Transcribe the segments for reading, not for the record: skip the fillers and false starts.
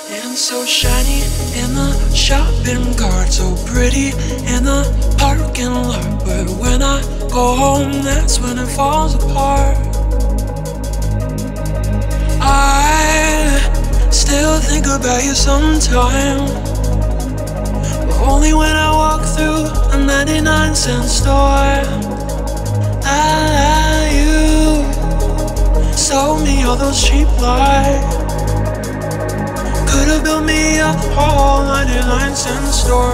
And so shiny in the shopping cart, so pretty in the parking lot. But when I go home, that's when it falls apart. I still think about you sometime, but only when I walk through a 99-cent store. You sold me all those cheap lies. Could've built me a whole 99-cent store.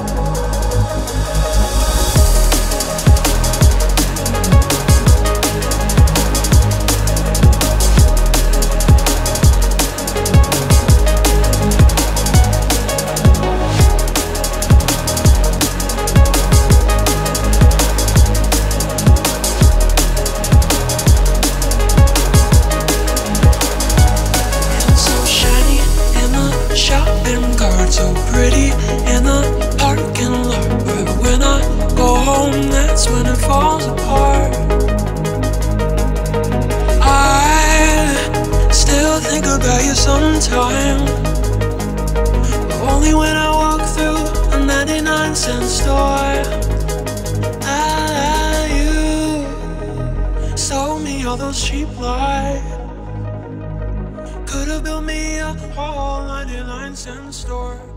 So pretty in the parking lot, but when I go home, that's when it falls apart. I still think about you sometime, but only when I walk through a 99-cent store. You sold me all those cheap lies. Could've built me a whole 99-cent store.